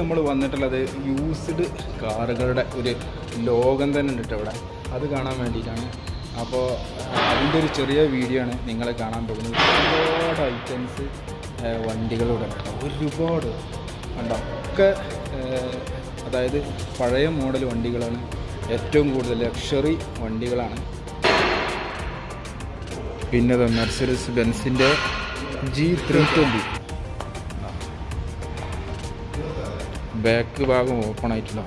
നമ്മൾ വന്നിട്ടുള്ളത് യൂസ്ഡ് കാറുകളുടെ ഒരു ലോകം തന്നെ ഉണ്ട് ഇവിടെ. അത് കാണാൻ വേണ്ടിയിട്ടാണ്. അപ്പോൾ അതിൻ്റെ ഒരു ചെറിയ വീഡിയോ ആണ് നിങ്ങളെ കാണാൻ പോകുന്നത്. ഒരുപാട് ഐറ്റംസ് വണ്ടികളിവിടെ കേട്ടോ, ഒരുപാട് കണ്ടോ. ഒക്കെ അതായത് പഴയ മോഡൽ വണ്ടികളാണ്, ഏറ്റവും കൂടുതൽ ലക്ഷറി വണ്ടികളാണ്. പിന്നെ മെർസിഡീസ് ബെൻസിൻ്റെ G320 ബാക്ക് ഭാഗം ഓപ്പൺ ആയിട്ടുള്ള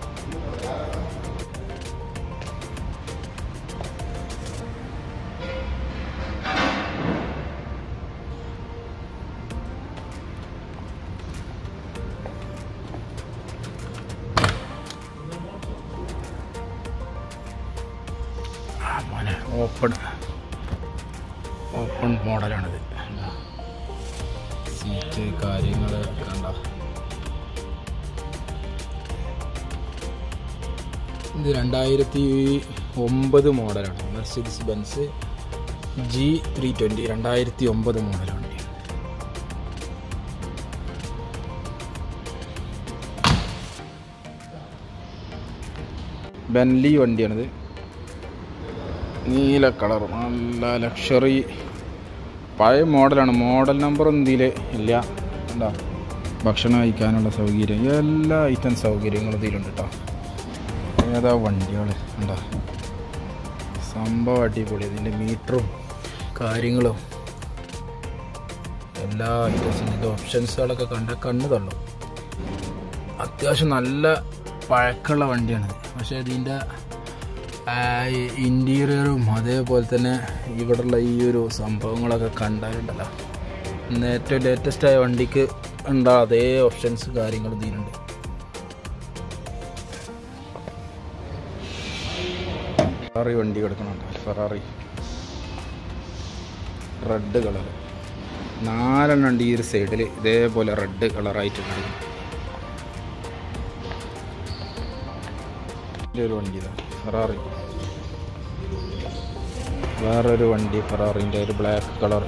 ഓപ്പൺ മോഡലാണിത്. സീറ്റ് കാര്യങ്ങൾ കണ്ട. ഇത് 2009 മോഡലാണ്. മെർസിഡീസ് ബെൻസ് G320 2009 മോഡലാണ്. ബെൻലി വണ്ടിയാണിത്. നീല കളർ, നല്ല ലക്ഷറി പഴയ മോഡലാണ്. മോഡൽ നമ്പറൊന്നും ഇതിൽ ഇല്ല. എന്താ ഭക്ഷണം കഴിക്കാനുള്ള സൗകര്യം, എല്ലാ ഐറ്റം സൗകര്യങ്ങളും ഇതിലുണ്ട് കേട്ടോ. ഏതാ വണ്ടികൾ എന്താ സംഭവം അടിപൊളി. ഇതിൻ്റെ മീറ്ററും കാര്യങ്ങളും എല്ലാ ഐറ്റംസിൻ്റെ ഇത് ഓപ്ഷൻസുകളൊക്കെ കണ്ണ് തള്ളും. അത്യാവശ്യം നല്ല പഴക്കമുള്ള വണ്ടിയാണ്. പക്ഷേ ഇതിൻ്റെ ഇൻറ്റീരിയറും അതേപോലെ തന്നെ ഇവിടെയുള്ള ഈ ഒരു സംഭവങ്ങളൊക്കെ കണ്ടാലുണ്ടല്ലോ, ഏറ്റവും ലേറ്റസ്റ്റായ വണ്ടിക്ക് ഉണ്ടാവും അതേ ഓപ്ഷൻസ് കാര്യങ്ങൾ ഇതിലുണ്ട്. ഫെറാറി വണ്ടി കിടക്കുന്നുണ്ട്. ഫെറാറി റെഡ് കളർ 4 ഉണ്ട് ഈ ഒരു സൈഡിൽ, ഇതേപോലെ റെഡ് കളറായിട്ടുണ്ട്. ഒരു വണ്ടി ഇതാ ഫെറാറി. വേറൊരു വണ്ടി ഫെറാറിൻ്റെ ഒരു ബ്ലാക്ക് കളർ.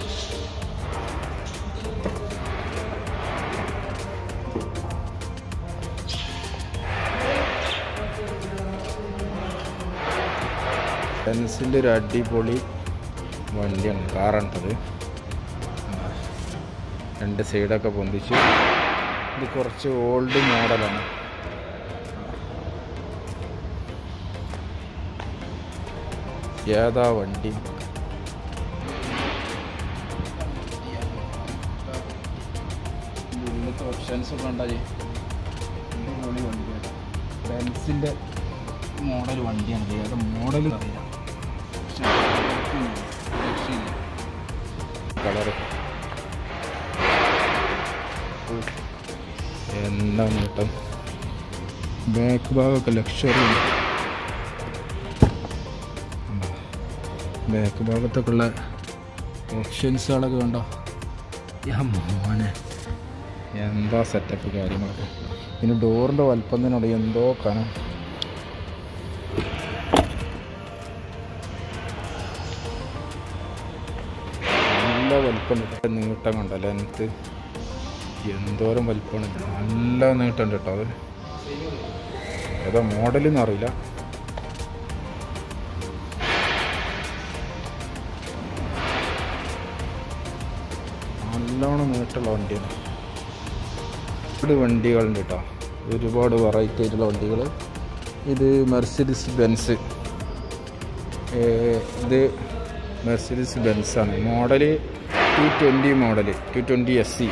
ബെൻസിൻ്റെ ഒരു അടിപൊളി വണ്ടിയാണ്, കാറാണിട്ടത്. 2 സൈഡൊക്കെ പൊന്തിച്ച്. ഇത് കുറച്ച് ഓൾഡ് മോഡലാണ്. ഏതാ വണ്ടി? ഇന്നത്തെ ഓപ്ഷൻസ് ഒക്കെ ഉണ്ടായി. അടിപൊളി വണ്ടിയാണ്. ബെൻസിൻ്റെ മോഡൽ വണ്ടിയാണ്. ഏതാ മോഡൽ അറിയില്ല. കളറ് എന്താ നീട്ടം. ബാക്ക് ഭാഗമൊക്കെ ലക്ഷറി. ബാക്ക് ഭാഗത്തൊക്കെ ഉള്ള ഓപ്ഷൻസുകളൊക്കെ കണ്ടോ. മോനെ എന്താ സെറ്റപ്പ് കാര്യങ്ങളൊക്കെ. പിന്നെ ഡോറിൻ്റെ വലുപ്പം തന്നെ അറിയാം, എന്തോ കനം. നല്ല വലുപ്പമുണ്ട്. നീട്ടം കണ്ടോ, ലെങ്ത്ത് എന്തോരം വലുപ്പമാണ്. നല്ല നീട്ടമുണ്ട് കേട്ടോ. അത് ഏതാ മോഡലെന്ന് അറിയില്ല. നല്ലോണം നീട്ടുള്ള വണ്ടിയാണ്. ഒരുപാട് വണ്ടികളുണ്ട് കേട്ടോ, ഒരുപാട് വെറൈറ്റി ആയിട്ടുള്ള വണ്ടികൾ. ഇത് മെർസിഡീസ് ബെൻസ്. ഇത് മെർസിഡീസ് ബെൻസാണ്. Model 220 model 220 SE.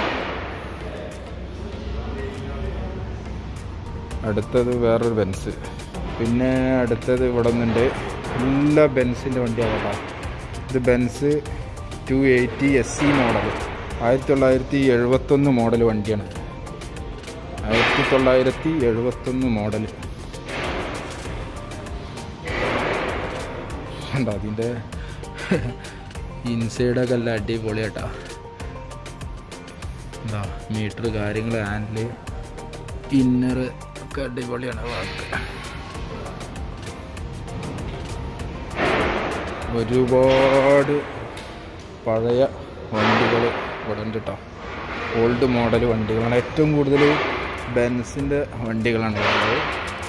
അടുത്തത് വേറൊരു ബെൻസ്. പിന്നെ അടുത്തത് ഇവിടെ നിന്നുണ്ട്. എല്ലാ ബെൻസിൻ്റെ വണ്ടിയാണ് കേട്ടോ. ഇത് ബെൻസ് 280 SE മോഡൽ 1971 മോഡൽ വണ്ടിയാണ്. 1971 മോഡൽ. ഉണ്ടോ അതിൻ്റെ ഇൻസൈഡൊക്കെ എല്ലാം അടിപൊളിയാട്ടോ. എന്താ മീറ്റർ കാര്യങ്ങൾ, ഹാൻഡിൽ, ഇന്നർ ഒക്കെ അടിപൊളിയാണ്. ഒരുപാട് പഴയ വണ്ടികൾ ഇവിടെ ഉണ്ട് കേട്ടോ. ഓൾഡ് മോഡൽ വണ്ടികളാണ്. ഏറ്റവും കൂടുതൽ ബെൻസിൻ്റെ വണ്ടികളാണ് ഉള്ളത്.